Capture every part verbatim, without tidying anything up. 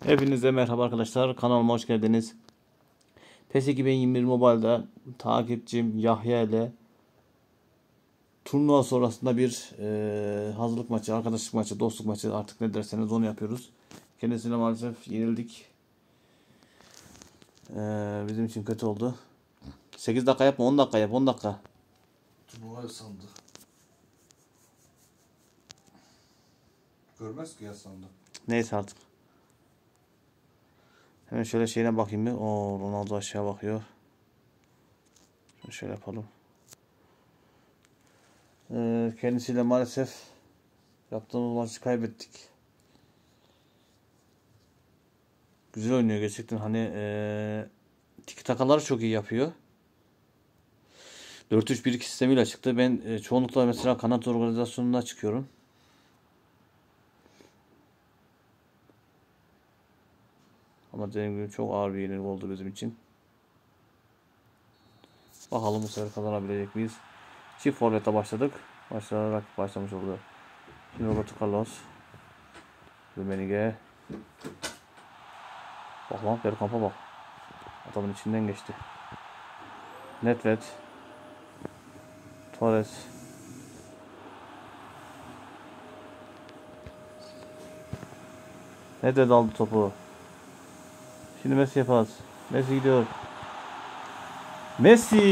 Hepinize merhaba arkadaşlar. Kanalıma hoş geldiniz. PES iki bin yirmi bir Mobile'da takipçim Yahya ile turnuva sonrasında bir e, hazırlık maçı, arkadaşlık maçı, dostluk maçı artık ne derseniz onu yapıyoruz. Kendisine maalesef yenildik. E, bizim için kötü oldu. sekiz dakika yapma, on dakika yap, on dakika. Turnuva sandı. Görmez ki ya sandı. Neyse artık. Hemen şöyle şeyine bakayım bir. Oo, Ronaldo aşağı bakıyor. Şöyle yapalım. Ee, kendisiyle maalesef yaptığımız maçı kaybettik. Güzel oynuyor gerçekten. Hani ee, tiki takaları çok iyi yapıyor. dört üç bir iki sistemiyle çıktı. Ben e, çoğunlukla mesela kanat organizasyonuna çıkıyorum. Ama dediğim gibi çok ağır bir yenilgi oldu bizim için. Bakalım bu sefer kazanabilecek miyiz? Çift forvete başladık. Başlayarak başlamış oldu. Şimdi Roberto Carlos. Rummenigge. Bak lan Bergkamp'a bak. Adamın içinden geçti. Nedved. Torres. Nedved aldı topu. Şimdi Messi yapar. Messi gidiyor. Messi!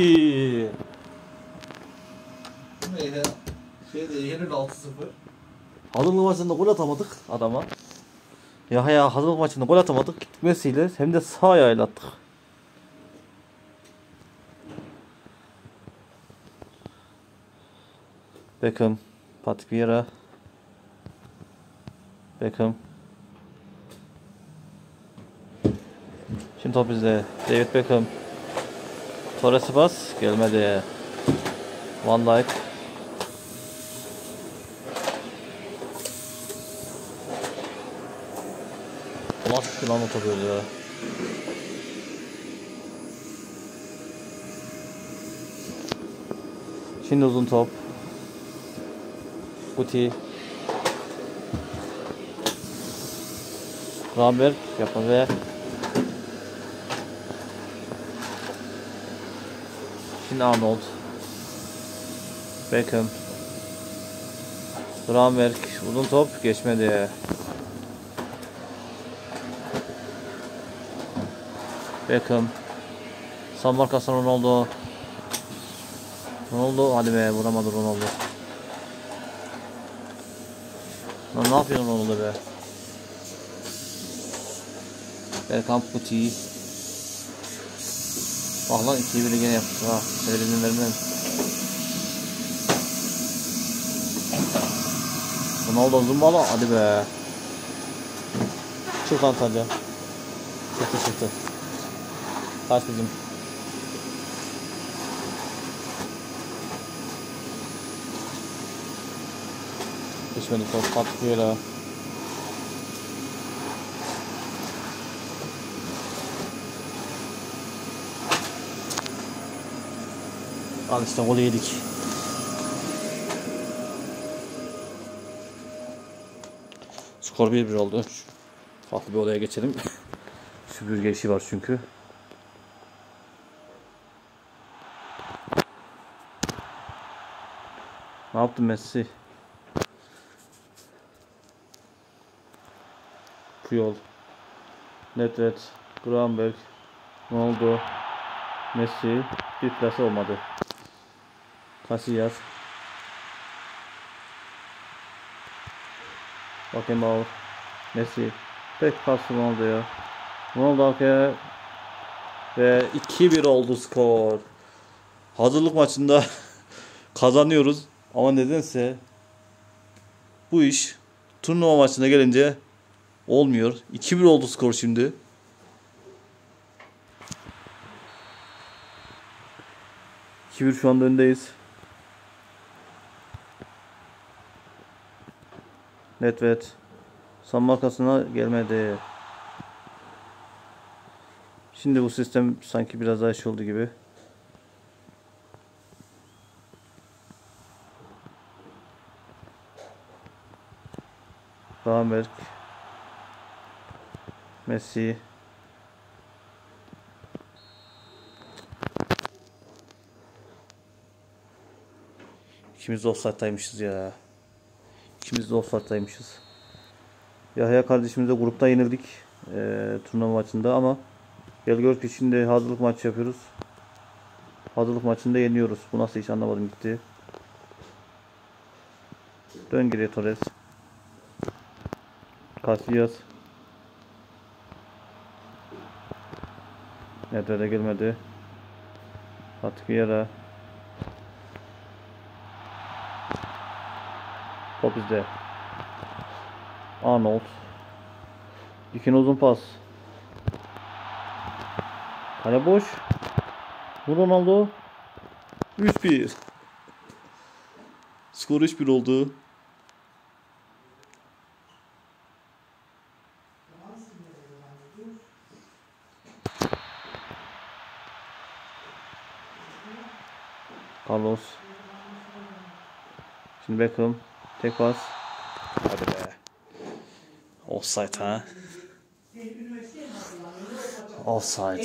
Bu ne ya? Şeyde yenil altı sıfır. Hazırlık maçında gol atamadık adama. Ya ya hazırlık maçında gol atamadık. Gittik Messi ile hem de sağ ayağıyla attık. Beckham. Patrick Vieira. Beckham. Şimdi top bizde. David Beckham. Torres'e bas. Gelmedi. Van Dijk. Nasıl lan o topu ya? Şimdi uzun top. Guti. Ramberg yapmadı. Şimdi Arnold. Beckham. Ramberg uzun top geçmedi. Beckham. San Marcos'tan Ronaldo. Ronaldo hadi be vuramadı Ronaldo. Lan ne yapıyorsun Ronaldo be? Bergkamp Guti. Bak lan ikiyi biri gene yaptı ha. Seyredin vermem. Ronaldo zımbalı hadi be. Çık lan Tanca. Çıktı çıktı. Kaç bizim. Geçmedi top Patrick Vieira. Al işte golü yedik. Skor bir bir oldu. Farklı bir olaya geçelim. Süpürge işi var çünkü. Ne yaptın Messi? Puyol. Nedved. Gravenberch. Ronaldo. Messi. Bir plase olmadı. Casillas. Bakayım Messi. Tek pas Ronaldo'ya. Ronaldo arkaya. Ve iki bir oldu skor. Hazırlık maçında kazanıyoruz. Ama nedense bu iş turnuva maçına gelince olmuyor. iki bir oldu skor şimdi. iki bir şu anda öndeyiz. Nedved. San markasına gelmedi. Şimdi bu sistem sanki biraz daha iş oldu gibi. Ramberg. Messi. İkimiz de offside'daymışız ya. İkimiz de offside'daymışız. Yahya kardeşimizle grupta yenildik. E, turnuva maçında ama gel gör ki şimdi hazırlık maçı yapıyoruz. Hazırlık maçında yeniyoruz. Bu nasıl iş anlamadım gitti. Dön geriye Torres. Casillas. Nedved'e gelmedi. Patrick. Top bizde. Arnold. Dikine uzun pas. Kale boş. Bu Ronaldo. üç bir. Skor üç bir oldu. Carlos. Şimdi Beckham. Tek pas. Hadi be. Offside ha. Offside.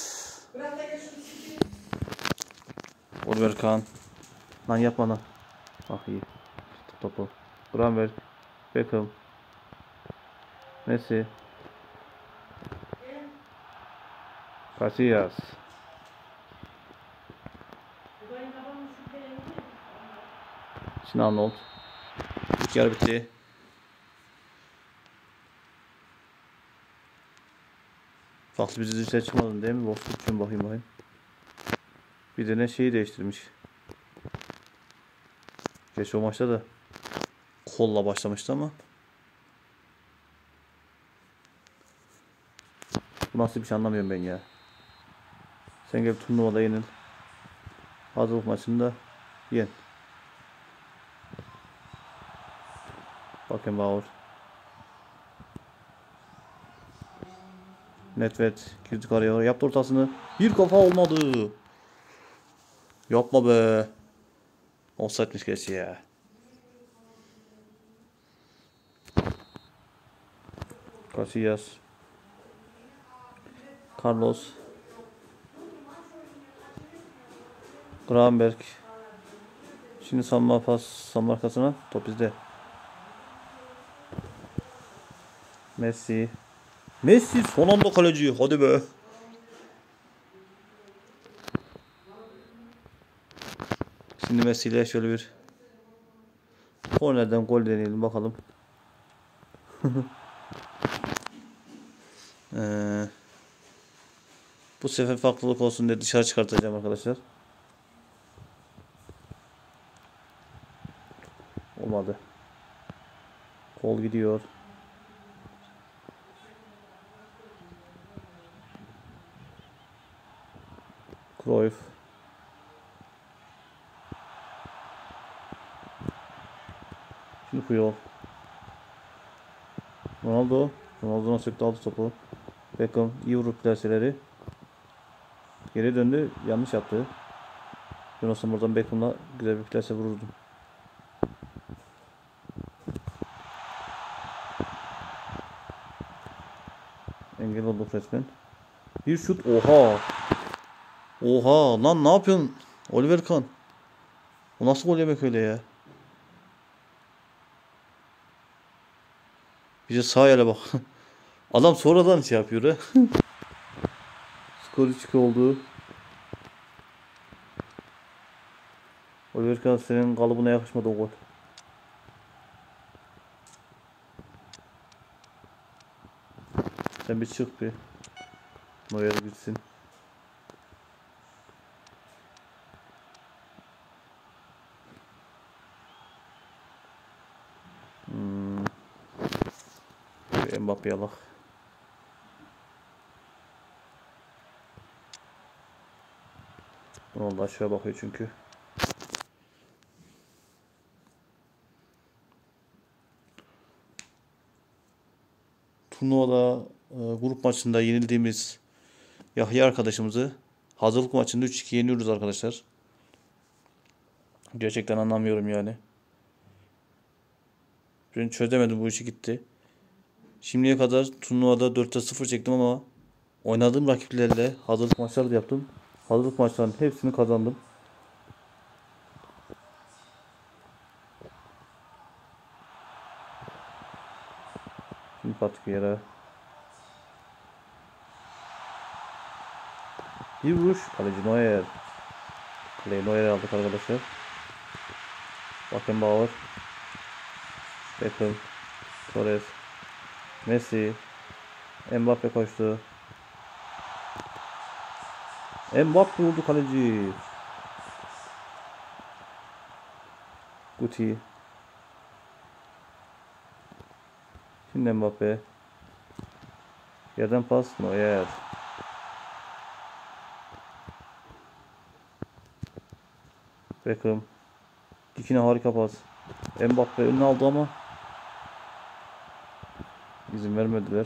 Oliver Kahn. Lan yapma lan. Ah iyi. Tuttu topu. Granberg. Beckham. Messi. Casillas. Şimdi Arnold. İlk yarı bitti. Farklı bir dizilişe çıkmadın değil mi? Boşluk için bakayım bakayım. Bir de ne şeyi değiştirmiş. Geç o maçta da kolla başlamıştı ama. Bu nasıl bir şey anlamıyorum ben ya. Sen gel turnuvada yenil. Hazırlık maçında yen. Bakın Bauer. Nedved girdi araya. Yaptı ortasını. Bir kafa olmadı. Yapma be. Offside'miş gerçi ya. Casillas. Carlos. Gravenberg. Şimdi sanma pas. Sanma arkasına. Top bizde. Messi. Messi son anda kaleci. Hadi be. Şimdi Messi ile şöyle bir kornerden gol deneyelim bakalım. ee, bu sefer farklılık olsun diye dışarı çıkartacağım arkadaşlar. Olmadı. Kol gidiyor. Cruyff. Şimdi Puyol. Ronaldo. Ronaldo'nun söktü aldı topu. Beckham iyi vurup plaseleri. Geri döndü. Yanlış yaptı. Ben olsam buradan Beckham'la güzel bir plase vururdum. Engel olduk resmen. Bir şut. Oha. Oha. Lan ne yapıyorsun? Oliver Kahn. O nasıl gol yemek öyle ya? Bir de sağ ele bak. Adam sonradan şey yapıyor ha. Skor üç iki oldu. Oliver Kahn senin kalıbına yakışmadı o gol. Sen bir çık bir. Neuer gitsin. Hmm. Mbappe'ye bak. Ronaldo aşağı bakıyor çünkü. Turnuvada e, grup maçında yenildiğimiz Yahya arkadaşımızı hazırlık maçında üç iki yeniyoruz arkadaşlar. Gerçekten anlamıyorum yani. Ben çözemedim, bu işi gitti. Şimdiye kadar turnuvada dörtte sıfır çektim ama oynadığım rakiplerle hazırlık maçları da yaptım. Hazırlık maçlarının hepsini kazandım. Şimdi Patrick Vieira. Bir vuruş. Kaleci Neuer. Kaleci Neuer'i aldık arkadaşlar. Beckenbauer. Beckham. Torres. Messi. Mbappe koştu. Mbappe vurdu kaleci. Guti. Şimdi Mbappe. Yerden pas. Neuer. Beckham. Dikine harika pas. Mbappe önüne aldı ama izin vermediler.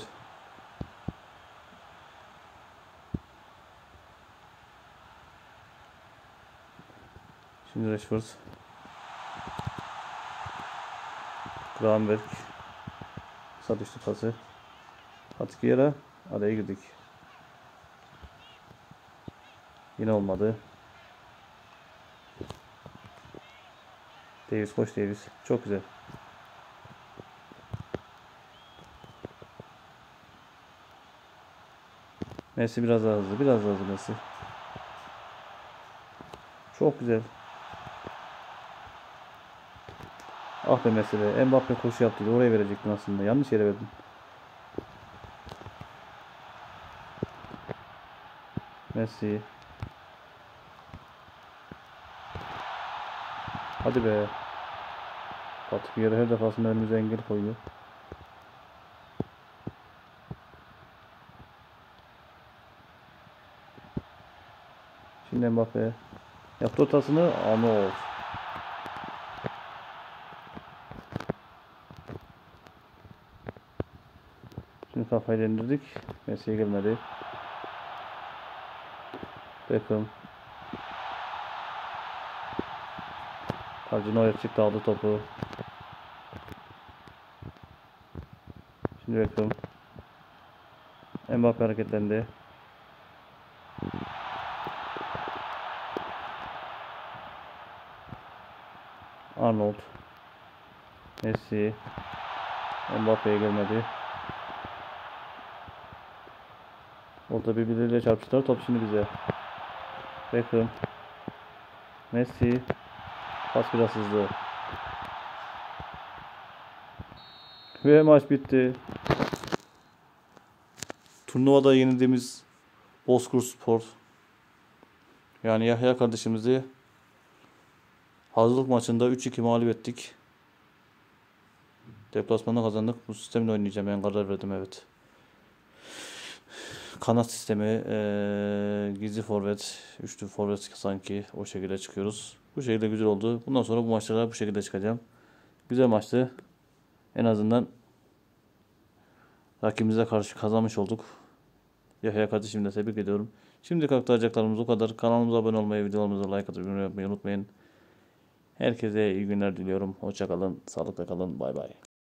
Şimdi Rashford. Gravenberch. Kısa düştü pası. Patrick Vieira. Araya girdik. Yine olmadı. Davis koş Davis. Çok güzel. Messi biraz daha hızlı. Biraz daha hızlı Messi. Çok güzel. Ah be Messi be. Mbappe koşu yaptıydı. Oraya verecektin aslında. Yanlış yere verdin. Messi. Hadi be. Patrick Vieira her defasında önümüze engel koyuyor. Şimdi Mbappe. Yaptı ortasını. Arnold. Şimdi kafayı indirdik. Messi'ye gelmedi. Beckham. Kaleci Neuer çıktı, aldı topu. Şimdi Beckham. Mbappe hareketlendi. Arnold. Messi. Mbappe'ye gelmedi. Orada birbirleriyle çarpıştılar. Top şimdi bize. Beckham. Messi. Pas biraz hızlı. Ve maç bitti. Turnuvada yenildiğimiz Bozkurt Spor, yani Yahya kardeşimizi hazırlık maçında üç iki mağlup ettik. Deplasmanda kazandık. Bu sistemle oynayacağım. Ben karar verdim, evet. Kanat sistemi, ee, gizli forvet, üçlü forvet sanki o şekilde çıkıyoruz. Bu şekilde güzel oldu. Bundan sonra bu maçlara bu şekilde çıkacağım. Güzel maçtı. En azından rakibimize karşı kazanmış olduk. Yahya kardeşimi de tebrik ediyorum. Şimdi aktaracaklarımız o kadar. Kanalımıza abone olmayı, videolarımıza like atıp yorum yapmayı unutmayın. Herkese iyi günler diliyorum. Hoşça kalın, sağlıkla kalın. Bay bay.